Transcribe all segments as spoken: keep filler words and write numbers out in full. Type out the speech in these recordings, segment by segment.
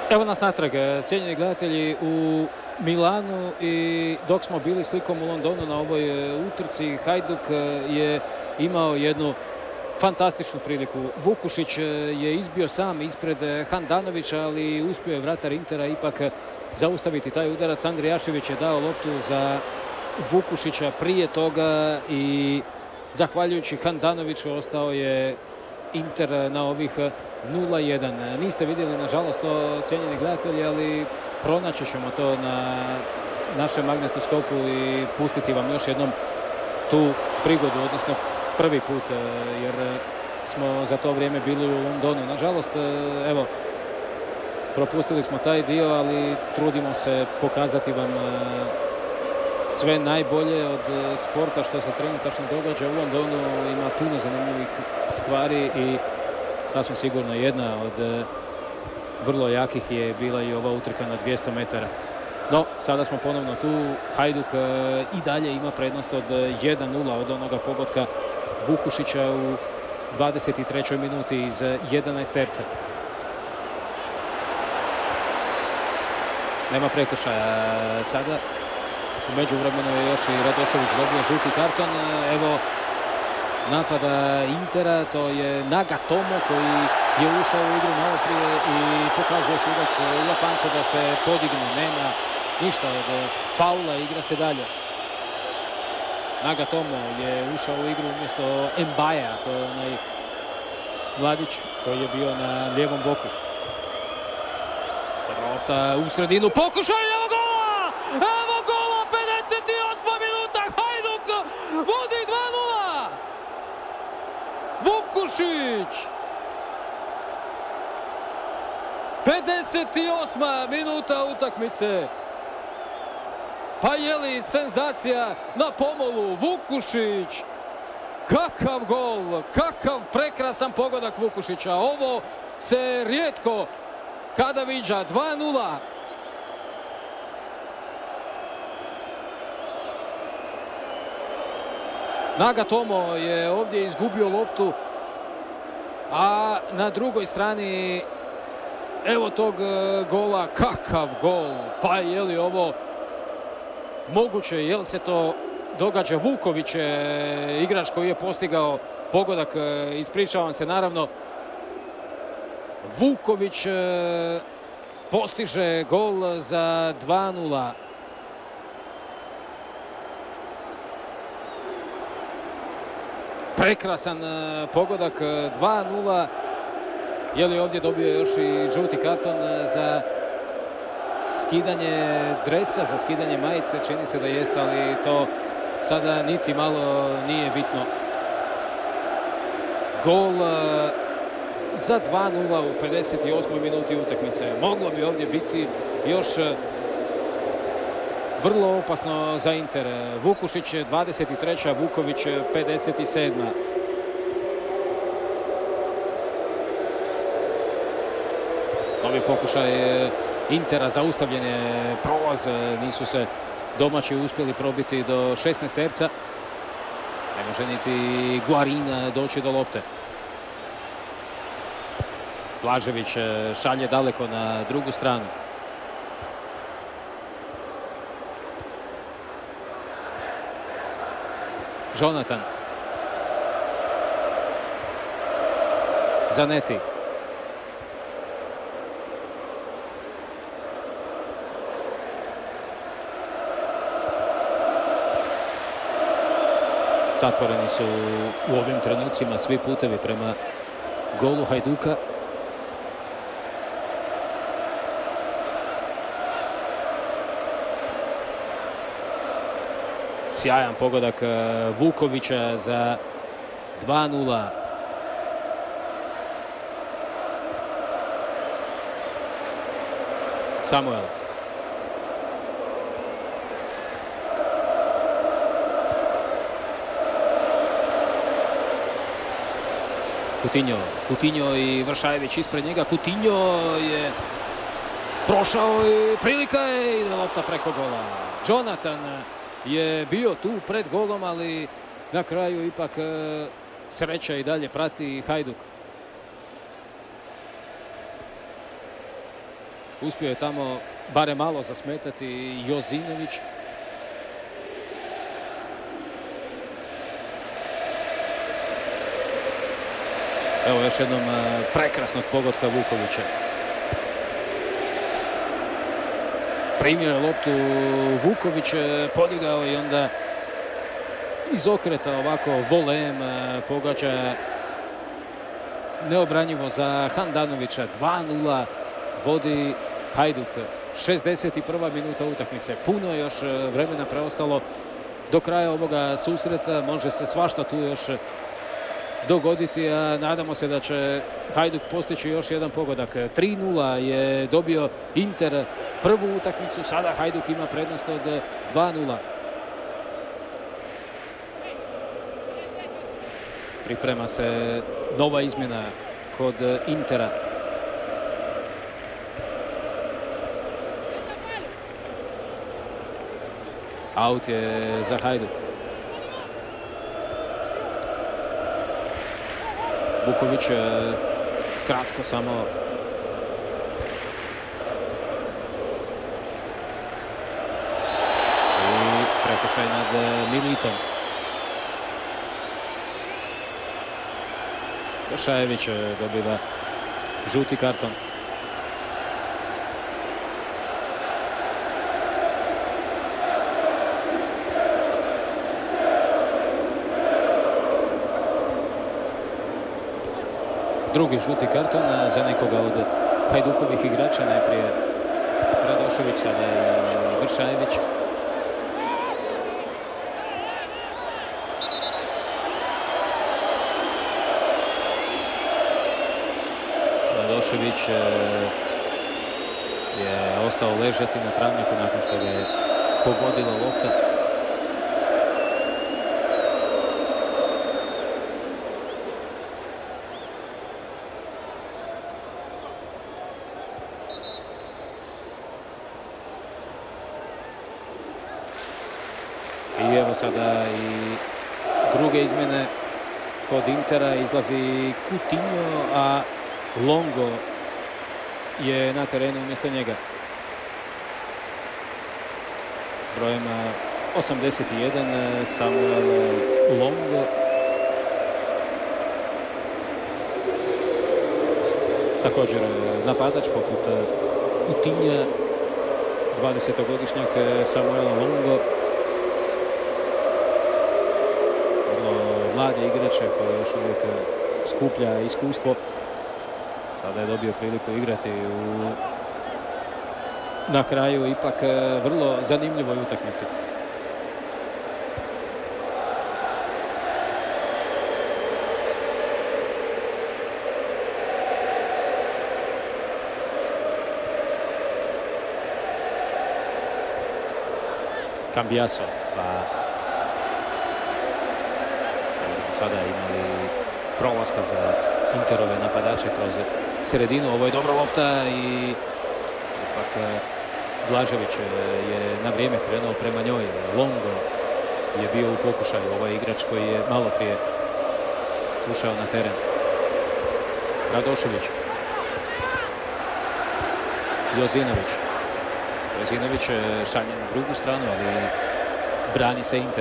Evo nas natrag, cijenjeni gledatelji, u Milanu i dok smo bili slikom u Londonu na ovoj utrci, Hajduk je imao jednu fantastičnu priliku. Vukušić je izbio sam ispred Handanovića, ali uspio je vratar Intera ipak zaustaviti taj udarac. Andrijašević je dao loptu za Vukušića prije toga i zahvaljujući Handanoviću ostao je Inter na ovih nula jedan. Niste vidjeli, nažalost, to, cijenjeni gledatelji, ali pronaći ćemo to na našem magnetoskopu i pustiti vam još jednom tu prigodu, odnosno prvi put, jer smo za to vrijeme bili u Londonu. Nažalost, evo, propustili smo taj dio, ali trudimo se pokazati vam sve najbolje od sporta što se trenutačno događa u Londonu. Ima puno zanimljivih stvari i sasvim sigurno jedna od vrlo jakih je bila i ova utrka na dvjesto metara. No, sada smo ponovno tu. Hajduk i dalje ima prednost od jedan nula od onoga pogotka Vukušića u dvadeset trećoj minuti iz jedanaest terca. Nema prekršaja sada. U međuvremenu je još i Radošević dobio žuti karton. Evo napada Intera, to je Nagatomo koji je ušao u igru malo prije i pokazuje sudac Japanca da se podigne. Nema ništa od faula, igra se dalje. Nagatomo je ušao u igru umjesto Mbaja, to je onaj mladić koji je bio na lijevom boku. Lopta u sredinu, pokušaj, evo gola! Evo gola, pedeset osma minuta, Hajduk vodi dva nula! Vukušić! pedeset osma minuta utakmice. Pa je li senzacija na pomolu? Vukušić! Kakav gol, kakav prekrasan pogodak Vukušića. Ovo se rijetko kada viđa. dva nula. Nagatomo je ovdje izgubio loptu, a na drugoj strani evo tog gola. Kakav gol! Pa je li ovo moguće? Je li se to događa? Vuković je igrač koji je postigao pogodak. Ispričavam se, naravno. Vuković postiže gol za dva nula. Prekrasan pogodak, dva nula. Je li ovdje dobio još i žuti karton za skidanje dresa, za skidanje majice? Čini se da jeste, ali to sada niti malo nije bitno. Gol za dva nula u pedeset osmoj minuti utakmice. Moglo bi ovdje biti još vrlo opasno za Inter. Vukušić dvadeset treća, Vuković pedeset sedma. Novi pokušaj Intera, zaustavljen je prolaz, nisu se domaći uspjeli probiti do šesnaest terca. Ne može niti Guarin doći do lopte. Blažević šalje daleko na drugu stranu. Jonathan. Zanetti. Zatvoreni su u ovim trenucima svi putevi prema golu Hajduka. Sjajan pogodak Vukovića za dva nula. Samuel. Coutinho. Coutinho i Vršajević ispred njega. Coutinho je prošao i prilika je, ide lopta preko gola. Jonathan je bio tu pred golom, ali na kraju ipak sreća i dalje prati Hajduk. Uspio je tamo barem malo zasmetati Jozinović. Evo još jednom prekrasnog pogotka Vukovića. Primio je loptu Vuković, podigao i onda iz okreta ovako volem pogađa neobranjivo za Handanovića. dva nula vodi Hajduk. šezdeset prva minuta utakmice. Puno je još vremena preostalo do kraja ovoga susreta. Može se svašta tu još dogoditi, a nadamo se da će Hajduk postići još jedan pogodak. tri nula je dobio Inter prvu utakmicu, sada Hajduk ima prednost od dva nula. Priprema se nova izmjena kod Intera. Aut je za Hajduk. Vuković kratko samo. I prekršaj nad Militom. Šajević dobiva žuti karton. Drugi žuti karton za nekoga od Hajdukovih igrača. Najprije Radošević, sada i Vršajević. Radošević je ostao ležati na travnjaku nakon što ga je pogodila lopta. I evo sada i druge izmjene kod Intera. Izlazi Coutinho, a Longo je na terenu umjesto njega. S brojem osamdeset jedan Samuel Longo. Također napadač poput Coutinha, dvadesetogodišnjak Samuela Longo. Mladi igrač koji još uvijek skuplja iskustvo. Sada je dobio priliku igrati u na kraju ipak vrlo zanimljivoj utakmici. Cambiaso, pa sada imali prolaska za Interove napadače kroz sredinu. Ovo je dobra lopta i ipak Blažević je na vrijeme krenuo prema njoj. Longo je bio u pokušaju, ovaj igrač koji je malo prije ušao na teren. Radošević. Jozinović. Jozinović šalje na drugu stranu, ali brani se Inter.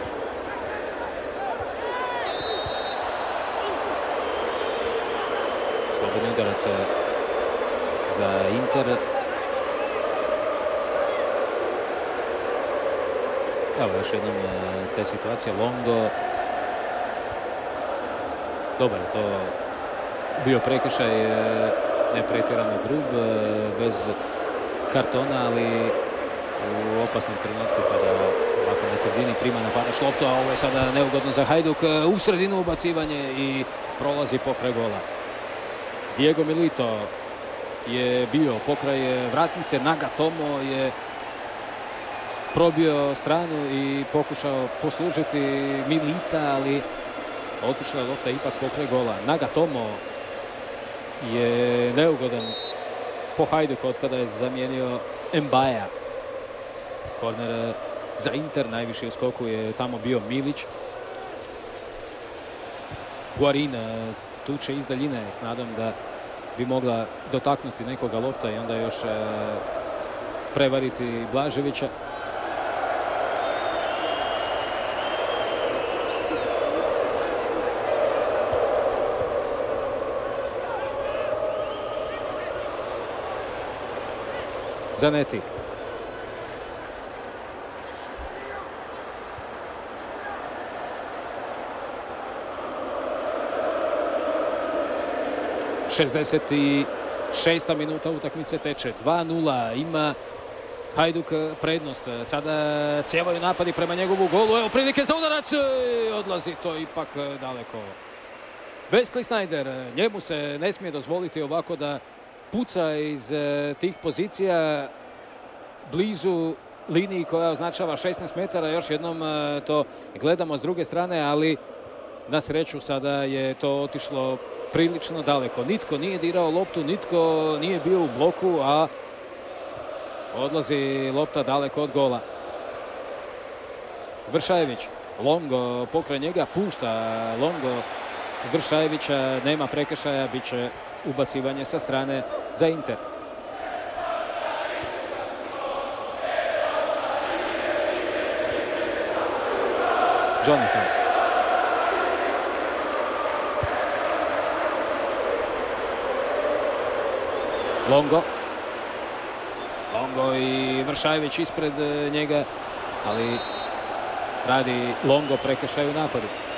Slobodni udarac za Inter. Evo još jednom te situacije. Longo. Dobar je to bio prekršaj, ne pretjerano grub, bez kartona, ali u opasnom trenutku kada ovako na sredini prima napadač loptu, a ovo je sada neugodno za Hajduk. U sredinu ubacivanje i prolazi pokraj gola. Diego Milito je bio pokraj vratnice, Nagatomo je probio stranu i pokušao poslužiti Milita, ali otišla je lopta ipak pokraj gola. Nagatomo je neugodan po Hajduku od kada je zamijenio Mbaja. Korner za Inter, najviši u skoku je tamo bio Milić. Guarin tuče iz daljine s nadom da bi mogla dotaknuti nekoga lopta i onda još prevariti Blaževića. Zanetti. šezdeset šesta minuta utakmice teče. dva nula. Ima Hajduk prednost. Sada sjevaju napadi prema njegovu golu. Evo prilike za udarac. Odlazi to ipak daleko. Wesley Sneijder. Njemu se ne smije dozvoliti ovako da puca iz tih pozicija blizu liniji koja označava šesnaest metara. Još jednom to gledamo s druge strane, ali na sreću sada je to otišlo prilično daleko. Nitko nije dirao loptu, nitko nije bio u bloku, a odlazi lopta daleko od gola. Vršajević, Longo pokraj njega, pušta Longo Vršajevića, nema prekršaja, bit će ubacivanje sa strane za Inter. Jonathan. Longo. Longo i Vršajević ispred njega, ali radi Longo prekršaj u napadu.